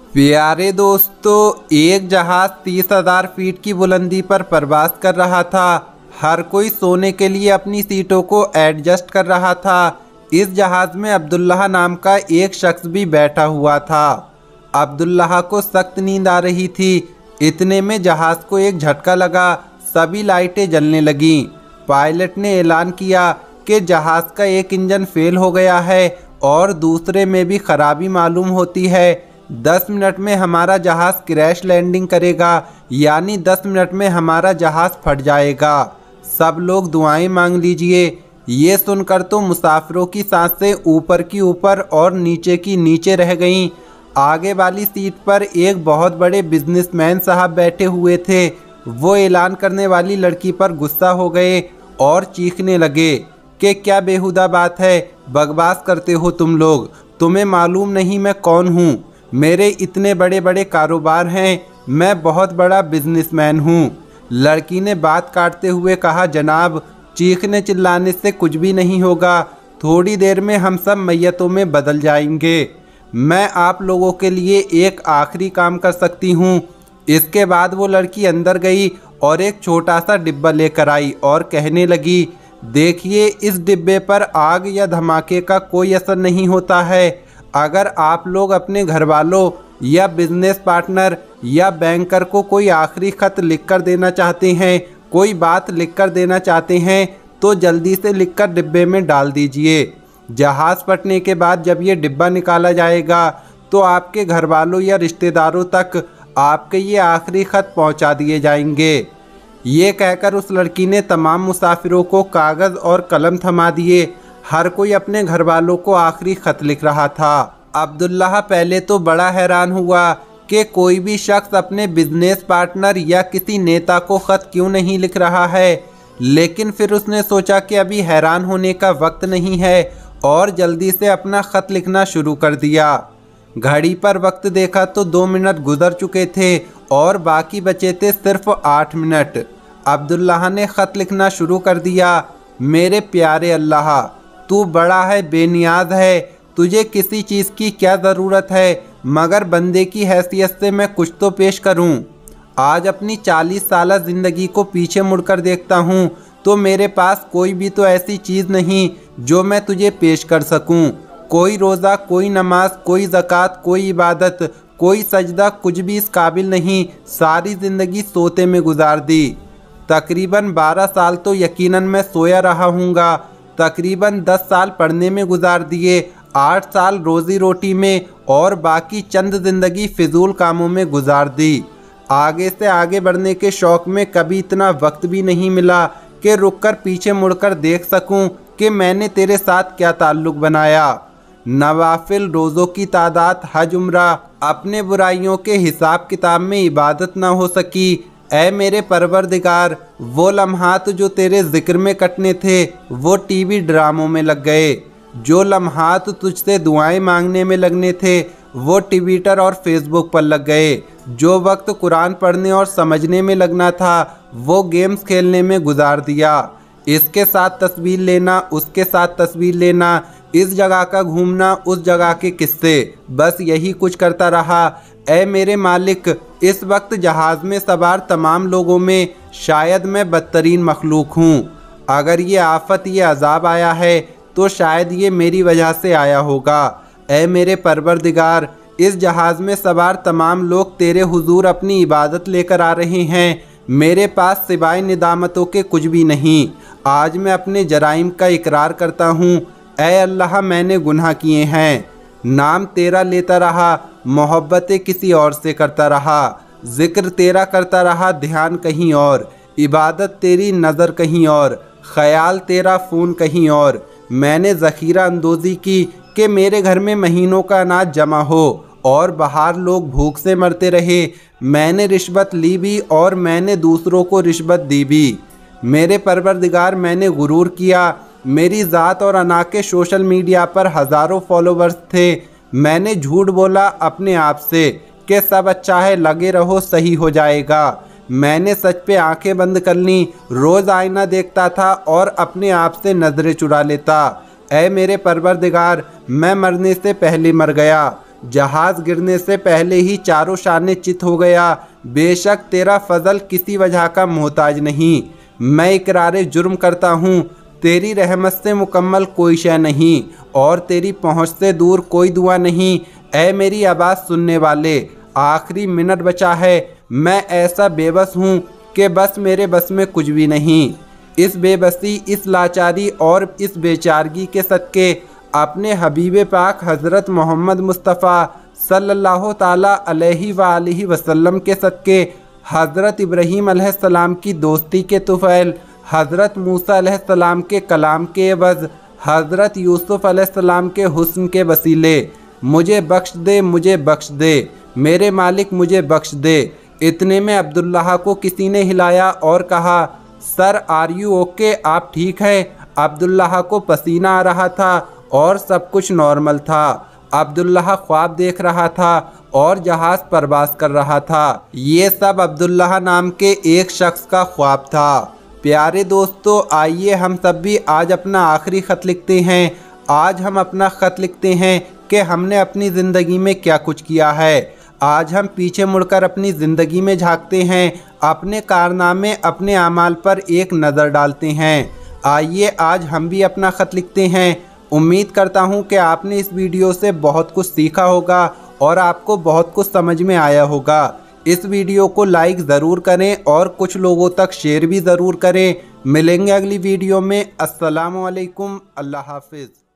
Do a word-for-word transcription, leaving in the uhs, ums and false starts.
प्यारे दोस्तों, एक जहाज तीस हजार फीट की बुलंदी पर प्रवास कर रहा था। हर कोई सोने के लिए अपनी सीटों को एडजस्ट कर रहा था। इस जहाज में अब्दुल्लाह नाम का एक शख्स भी बैठा हुआ था। अब्दुल्लाह को सख्त नींद आ रही थी। इतने में जहाज को एक झटका लगा, सभी लाइटें जलने लगीं। पायलट ने ऐलान किया कि जहाज का एक इंजन फेल हो गया है और दूसरे में भी खराबी मालूम होती है। दस मिनट में हमारा जहाज़ क्रैश लैंडिंग करेगा, यानी दस मिनट में हमारा जहाज़ फट जाएगा। सब लोग दुआएं मांग लीजिए। ये सुनकर तो मुसाफिरों की सांसें ऊपर की ऊपर और नीचे की नीचे रह गईं। आगे वाली सीट पर एक बहुत बड़े बिजनेसमैन साहब बैठे हुए थे। वो ऐलान करने वाली लड़की पर गुस्सा हो गए और चीखने लगे कि क्या बेहुदा बात है, बकवास करते हो तुम लोग। तुम्हें मालूम नहीं मैं कौन हूँ? मेरे इतने बड़े बड़े कारोबार हैं, मैं बहुत बड़ा बिजनेसमैन हूँ। लड़की ने बात काटते हुए कहा, जनाब, चीखने चिल्लाने से कुछ भी नहीं होगा। थोड़ी देर में हम सब मैयतों में बदल जाएंगे। मैं आप लोगों के लिए एक आखिरी काम कर सकती हूँ। इसके बाद वो लड़की अंदर गई और एक छोटा सा डिब्बा लेकर आई और कहने लगी, देखिए, इस डिब्बे पर आग या धमाके का कोई असर नहीं होता है। अगर आप लोग अपने घर वालों या बिजनेस पार्टनर या बैंकर को कोई आखिरी खत लिखकर देना चाहते हैं, कोई बात लिखकर देना चाहते हैं, तो जल्दी से लिखकर डिब्बे में डाल दीजिए। जहाज़ फटने के बाद जब ये डिब्बा निकाला जाएगा तो आपके घर वालों या रिश्तेदारों तक आपके ये आखिरी खत पहुंचा दिए जाएंगे। ये कहकर उस लड़की ने तमाम मुसाफिरों को कागज़ और कलम थमा दिए। हर कोई अपने घर वालों को आखिरी खत लिख रहा था। अब्दुल्लाह पहले तो बड़ा हैरान हुआ कि कोई भी शख्स अपने बिजनेस पार्टनर या किसी नेता को खत क्यों नहीं लिख रहा है। लेकिन फिर उसने सोचा कि अभी हैरान होने का वक्त नहीं है और जल्दी से अपना खत लिखना शुरू कर दिया। घड़ी पर वक्त देखा तो दो मिनट गुजर चुके थे और बाकी बचे थे सिर्फ आठ मिनट। अब्दुल्लाह ने खत लिखना शुरू कर दिया। मेरे प्यारे अल्लाह, तू बड़ा है, बेनियाज है, तुझे किसी चीज़ की क्या ज़रूरत है, मगर बंदे की हैसियत से मैं कुछ तो पेश करूं। आज अपनी चालीस साल ज़िंदगी को पीछे मुड़कर देखता हूं तो मेरे पास कोई भी तो ऐसी चीज़ नहीं जो मैं तुझे पेश कर सकूं। कोई रोज़ा, कोई नमाज, कोई ज़कात, कोई इबादत, कोई सजदा, कुछ भी इस काबिल नहीं। सारी ज़िंदगी सोते में गुजार दी। तकरीबन बारह साल तो यकीनन मैं सोया रहा हूँगा। तकरीबन दस साल पढ़ने में गुजार दिए, आठ साल रोज़ी रोटी में और बाकी चंद ज़िंदगी फिजूल कामों में गुजार दी। आगे से आगे बढ़ने के शौक़ में कभी इतना वक्त भी नहीं मिला कि रुककर पीछे मुड़कर देख सकूं कि मैंने तेरे साथ क्या ताल्लुक़ बनाया। नवाफिल रोज़ों की तादाद, हज उम्रा, अपने बुराइयों के हिसाब किताब में इबादत ना हो सकी। ऐ मेरे परवरदिगार, वो लम्हात जो तेरे ज़िक्र में कटने थे वो टीवी ड्रामों में लग गए। जो लम्हात तुझसे दुआएं मांगने में लगने थे वो ट्विटर और फेसबुक पर लग गए। जो वक्त कुरान पढ़ने और समझने में लगना था वो गेम्स खेलने में गुजार दिया। इसके साथ तस्वीर लेना, उसके साथ तस्वीर लेना, इस जगह का घूमना, उस जगह के किस्से, बस यही कुछ करता रहा। ऐ मेरे मालिक, इस वक्त जहाज़ में सवार तमाम लोगों में शायद मैं बदतरीन मखलूक हूँ। अगर ये आफत, ये अजाब आया है तो शायद ये मेरी वजह से आया होगा। ऐ मेरे परवरदिगार, इस जहाज़ में सवार तमाम लोग तेरे हुजूर अपनी इबादत लेकर आ रहे हैं। मेरे पास सिवाय निदामतों के कुछ भी नहीं। आज मैं अपने जराइम का इकरार करता हूँ। ऐ अल्लाह, मैंने गुनाह किए हैं। नाम तेरा लेता रहा, मोहब्बतें किसी और से करता रहा, जिक्र तेरा करता रहा, ध्यान कहीं और, इबादत तेरी, नज़र कहीं और, ख्याल तेरा, फ़ोन कहीं और। मैंने ज़ख़ीरा अंदोज़ी की कि मेरे घर में महीनों का अनाज जमा हो और बाहर लोग भूख से मरते रहे। मैंने रिश्वत ली भी और मैंने दूसरों को रिश्वत दी भी। मेरे परवरदिगार, मैंने गुरूर किया। मेरी ज़ात और अना के सोशल मीडिया पर हज़ारों फॉलोवर्स थे। मैंने झूठ बोला अपने आप से कि सब अच्छा है, लगे रहो, सही हो जाएगा। मैंने सच पे आंखें बंद कर लीं। रोज़ आईना देखता था और अपने आप से नज़रें चुरा लेता। ऐ मेरे परवरदिगार, मैं मरने से पहले मर गया। जहाज गिरने से पहले ही चारों शाने चित हो गया। बेशक तेरा फजल किसी वजह का मोहताज नहीं। मैं इकरारे जुर्म करता हूँ, तेरी रहमत से मुकम्मल कोई शय नहीं और तेरी पहुँच से दूर कोई दुआ नहीं। ऐ मेरी आवाज़ सुनने वाले, आखिरी मिनट बचा है। मैं ऐसा बेबस हूँ कि बस मेरे बस में कुछ भी नहीं। इस बेबसी, इस लाचारी और इस बेचारगी के सदके अपने हबीब पाक हज़रत मोहम्मद मुस्तफ़ा सल्लल्लाहु ताला अलैहि वालिहि वसल्लम के सदके, हज़रत इब्राहीम अलैहिस्सलाम की दोस्ती के तुफ़ैल, हज़रत मूसा अलैहिस्सलाम के कलाम के एवज़, हज़रत यूसुफ़ अलैहिस्सलाम के हुस्न के वसीले मुझे बख्श दे, मुझे बख्श दे, मेरे मालिक मुझे बख्श दे। इतने में अब्दुल्लाह को किसी ने हिलाया और कहा, सर आर यू ओके, आप ठीक हैं? अब्दुल्लाह को पसीना आ रहा था और सब कुछ नॉर्मल था। अब्दुल्लाह ख्वाब देख रहा था और जहाज़ परवास कर रहा था। ये सब अब्दुल्लाह नाम के एक शख्स का ख्वाब था। प्यारे दोस्तों, आइए हम सब भी आज अपना आखिरी ख़त लिखते हैं। आज हम अपना ख़त लिखते हैं कि हमने अपनी ज़िंदगी में क्या कुछ किया है। आज हम पीछे मुड़कर अपनी ज़िंदगी में झांकते हैं, अपने कारनामे, अपने अमाल पर एक नज़र डालते हैं। आइए आज हम भी अपना ख़त लिखते हैं। उम्मीद करता हूँ कि आपने इस वीडियो से बहुत कुछ सीखा होगा और आपको बहुत कुछ समझ में आया होगा। इस वीडियो को लाइक ज़रूर करें और कुछ लोगों तक शेयर भी ज़रूर करें। मिलेंगे अगली वीडियो में। अस्सलामु अलैकुम, अल्लाह हाफिज़।